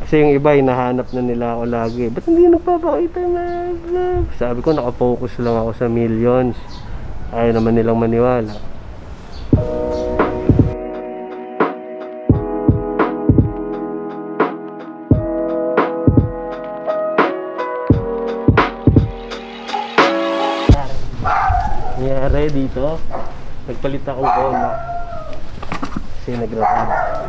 Kasi yung iba, hinahanap na nila ako lagi. Ba't hindi nagpapakita na? Sabi ko, nakafocus lang ako sa millions. Ayaw naman nilang maniwala. Nangyari dito, nagpalit akong bola. Kasi nag-round.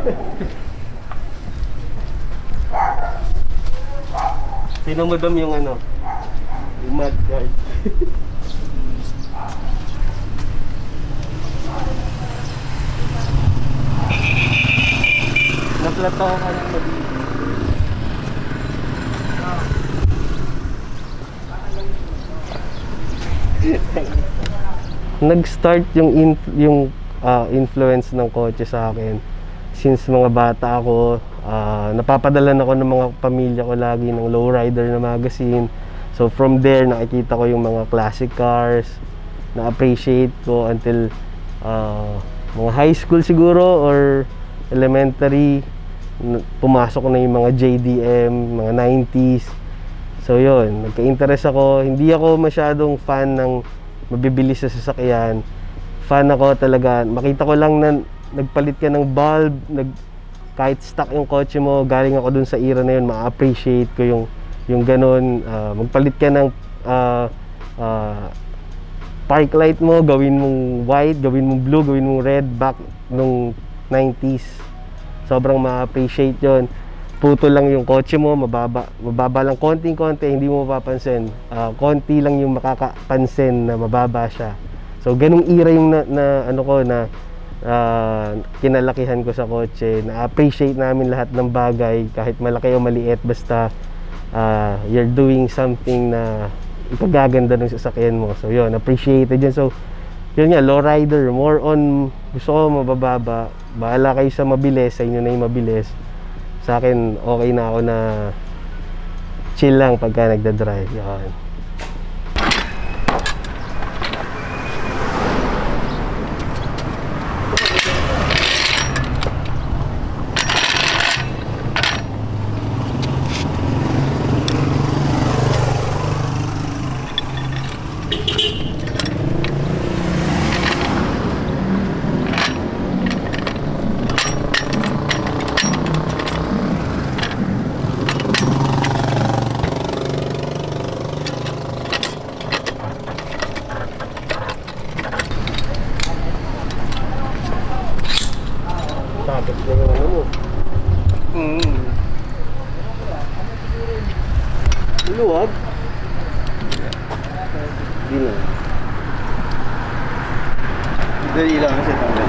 Sinumudam yung ano, yung mud guard. Naplato ka ng mabibig. Nag-start yung influence ng kotse sa akin since mga bata ako. Napapadalan ako ng mga pamilya ko lagi ng lowrider na magazine. So from there, nakikita ko yung mga classic cars, na-appreciate ko until mga high school siguro or elementary. Pumasok na yung mga JDM, mga 90s. So yun, nagka-interest ako. Hindi ako masyadong fan ng mabibilis sa sasakyan. Fan ako talaga, makita ko lang na nagpalit ka ng bulb, kahit stock yung kotse mo, galing ako dun sa era na yun, ma-appreciate ko yung ganun. Magpalit ka ng park light mo, gawin mong white, gawin mong blue, gawin mong red, back nung 90s. Sobrang ma-appreciate yon. Puto lang yung kotse mo, mababa lang konting-konti, hindi mo mapapansin. Konti lang yung makakapansin na mababa siya. So ganung era yung kinalakihan ko sa kotse. Na-appreciate namin lahat ng bagay, kahit malaki o maliit, basta you're doing something na ipagaganda ng sasakyan mo. So yun, appreciated yun. So yun nga, low rider, more on gusto ko mabababa. Bahala kayo sa mabilis, sa inyo na yung mabilis. Sa akin, okay na ako na chill lang pagka nagda-drive. Yan. Tapos na yung ano mo. Luwag? Hindi na. Dali lang kasi tanggal.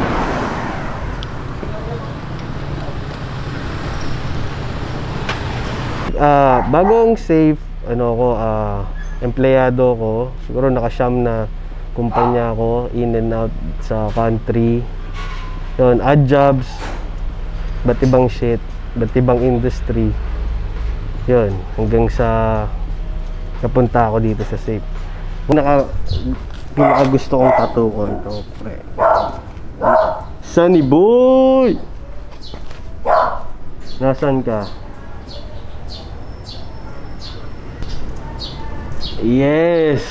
Bagong safe, empleyado ko. Siguro nakasyam na kumpanya ko, in and out sa country. Yun, odd jobs, ba't ibang shit, ba't ibang industry. Yun, hanggang sa napunta ako dito sa safe. Pinaka gusto kong tattoo ko ito, pre. Sunny boy! Nasaan ka? Yes!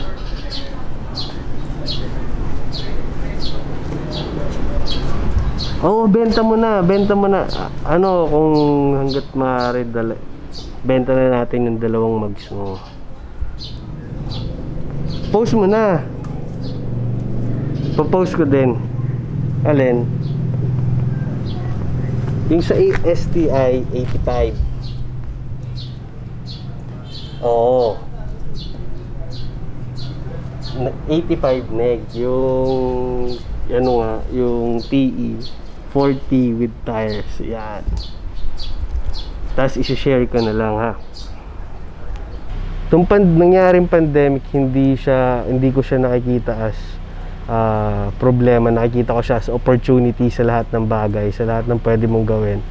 Oo, benta mo na. Ano, kung hanggat maaari, benta na natin yung dalawang mugs mo. Post mo na. Pa-post ko din. Alin? Yung sa STI 85. Oo. 85 neg. Yung ano nga, yung TE 40 with tires. Yan. Tapos isi-share ko na lang, ha. Itong nangyaring pandemic, hindi ko siya nakikita as problema. Nakikita ko siya as opportunity sa lahat ng bagay, sa lahat ng pwede mong gawin.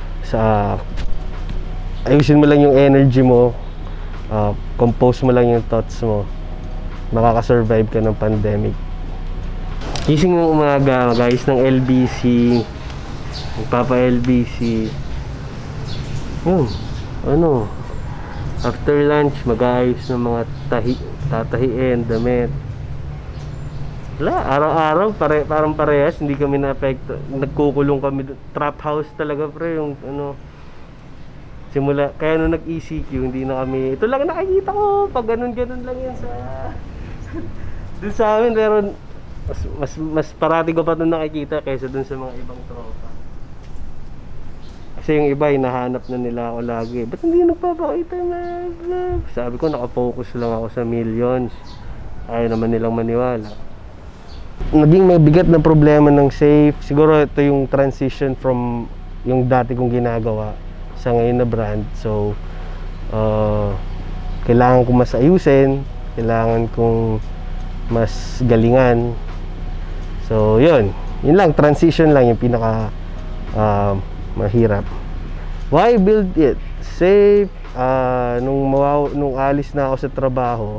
Ayusin mo lang yung energy mo, compose mo lang yung thoughts mo, makakasurvive ka ng pandemic. Gising ng umaga, guys, ng LBC, magpapa-LBC. Yun, ano, after lunch, mag-aayos ng mga tatahiin, damit. Wala, araw-araw, parang parehas, hindi kami na-apekto. Nagkukulong kami, trap house talaga pre, yung ano, simula, kaya nung nag-ECQ, hindi na kami, ito lang nakikita ko, pag ganun-ganun lang yan sa, dun sa amin, pero, mas parati ko pa dun nakikita kaysa dun sa mga ibang tropa. Kasi yung iba, hinahanap na nila ako lagi. Ba't hindi nagpapakita na? Sabi ko, nakafocus lang ako sa millions. Ayaw naman nilang maniwala. Naging mabigat na problema ng safe. Siguro ito yung transition from yung dati kong ginagawa sa ngayon na brand. So, kailangan kong mas ayusin. Kailangan kong mas galingan. So, yun. Yun lang, transition lang yung pinaka mahirap. Why build it? Safe. Nung alis na ako sa trabaho,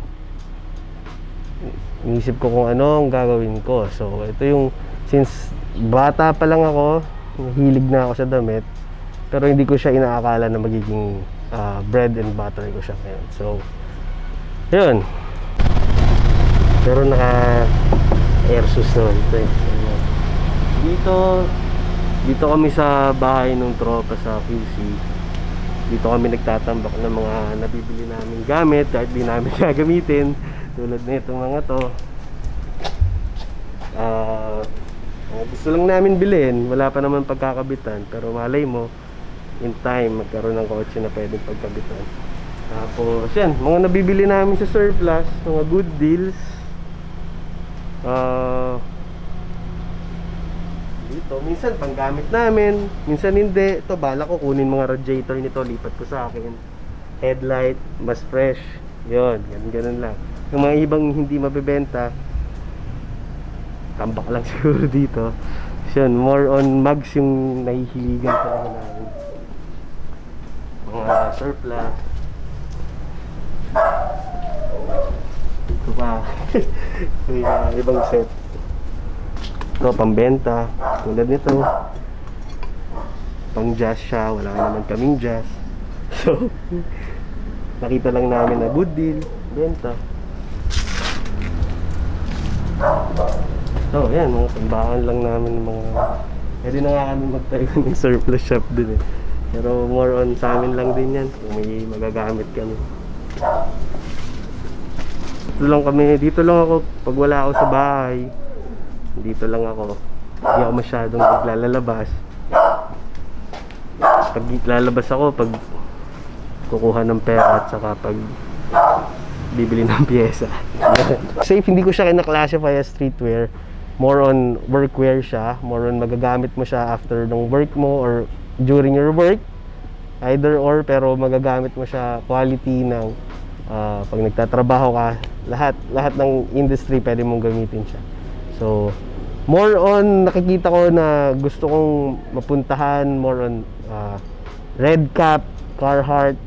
inisip ko kung ano ang gagawin ko. So ito yung, since bata pa lang ako, hilig na ako sa damit, pero hindi ko siya inaakala na magiging bread and butter ko siya ngayon. So yun, pero naka airsus naman ito eh. Dito kami sa bahay ng tropa sa QC. Dito kami nagtatambak ng mga nabibili namin gamit kahit di namin gagamitin, tulad na itong mga to. Gusto lang namin bilhin, wala pa naman pagkakabitan, pero malay mo in time magkaroon ng kotse na pwedeng pagkabitan. Tapos yan, mga nabibili namin sa surplus, mga good deals. Dito, minsan panggamit namin, minsan hindi. Ito, bala ko kunin mga radiator nito, lipat ko sa akin. Headlight, mas fresh. Yun, ganun lang. Yung mga ibang hindi mabebenta, tambak lang siguro dito. So yun, more on mags yung nahihiligan talaga namin. Mga surplus. Ito pa. May ibang set. Ito, pambenta. Tulad nito. Pang jazz siya. Wala naman kaming jazz. So, nakita lang namin na good deal. Benta. So, yan. Mga tambakan lang namin ng mga... Pwede na nga kami magtayo ng surplus shop din eh. Pero more on sa amin lang din yan. Kung may magagamit kami. Dito lang ako pag wala ako sa bahay. Dito lang ako. Hindi ako masyadong paglalabas. Pag lalabas ako, pag kukuha ng pera at saka pag bibili ng pyesa. Safe, hindi ko siya kina-classify as streetwear. More on workwear siya. More on magagamit mo siya after ng work mo or during your work. Either or, pero magagamit mo siya quality ng pag nagtatrabaho ka. Lahat ng industry pwede mong gamitin siya. So, more on nakikita ko na gusto kong mapuntahan, more on Red Cap, Carhartt,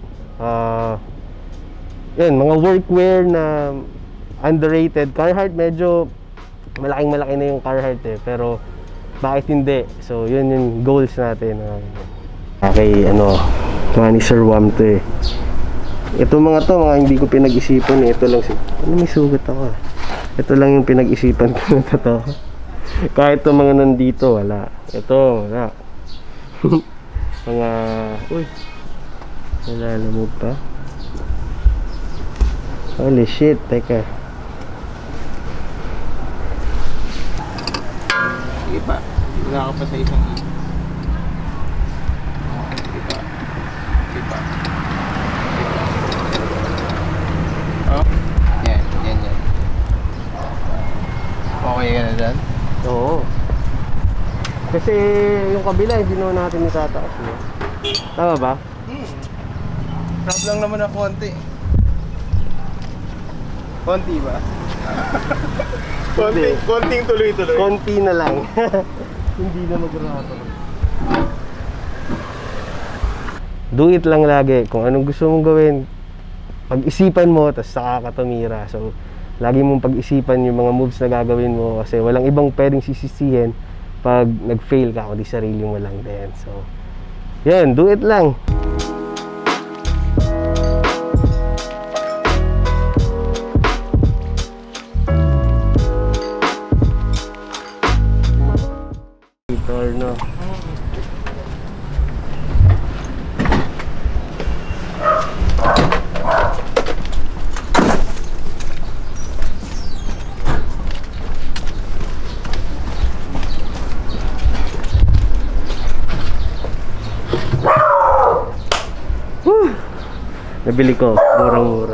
yun, mga workwear na underrated. Carhartt medyo malaki na yung Carhartt eh, pero bakit hindi? So, yun yung goals natin. Okay, ni Sir Wam to eh. Ito mga hindi ko pinag-isipan eh. Ito lang may sugat ako. Ito lang yung pinag-isipan ko na totoo. Kahit itong mga nandito, wala. Ito, wala. Mga, uy, nalalamog pa. Holy shit, teka. Sige pa, wala ka pa sa isang Sige pa. Oh, yan. Okay ka na dyan? Oo. Kasi yung kabila, hindi naman natin itataas. No? Tama ba? Grab lang naman ang konti. Konti ba? Konting tuloy-tuloy. Konti na lang. Hindi na mag-rato. Do it lang lagi. Kung anong gusto mong gawin, pag-isipan mo, tapos saka ka tumira. So, lagi mong pag-isipan yung mga moves na gagawin mo kasi walang ibang pwedeng sisisihin pag nag-fail ka, kundi sarili mo lang din. So, yun, do it lang. Nabili ko, murang-mura.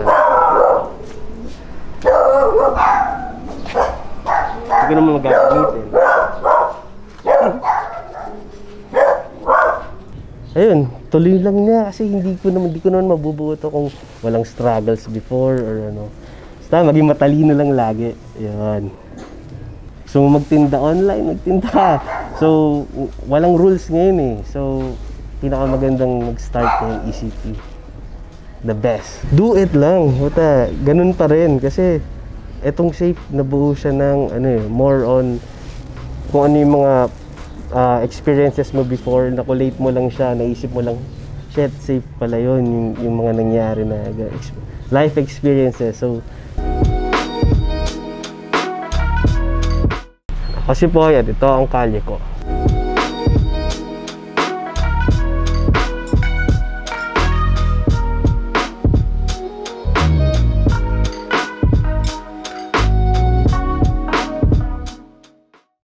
Hindi ko naman magagamitin. Ayun, tuloy lang niya kasi hindi ko naman mabubuo to kung walang struggles before or ano. Basta maging matalino lang lagi. Ayun. So magtinda online, magtinda ka. So walang rules ngayon eh. So pinakamagandang mag-start ng ECP. The best. Do it lang. Buta, ganun pa rin kasi etong safe nabuo siya ng ano eh, more on kung ano yung mga experiences mo before, nakulate mo lang siya, naisip mo lang, shit, safe pala yun, yung mga nangyari na life experiences. So kasi po yan, ito ang kalye ko.